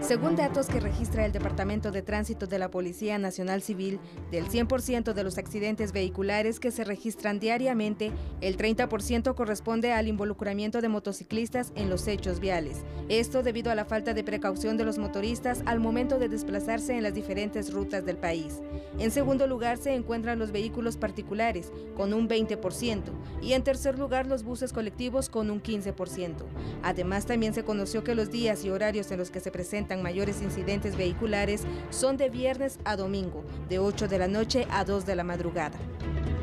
Según datos que registra el Departamento de Tránsito de la Policía Nacional Civil, del 100% de los accidentes vehiculares que se registran diariamente, el 30% corresponde al involucramiento de motociclistas en los hechos viales. Esto debido a la falta de precaución de los motoristas al momento de desplazarse en las diferentes rutas del país. En segundo lugar se encuentran los vehículos particulares, con un 20%, y en tercer lugar los buses colectivos con un 15%. Además, también se conoció que los días y horarios en los que se presentan mayores incidentes vehiculares son de viernes a domingo, de 8 de la noche a 2 de la madrugada.